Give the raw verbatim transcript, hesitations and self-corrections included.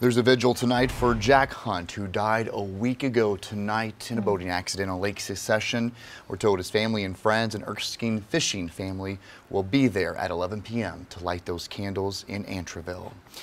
There's a vigil tonight for Jack Hunt, who died a week ago tonight in a boating accident on Lake Secession. We're told his family and friends and Erskine fishing family will be there at eleven p m to light those candles in Abbeville.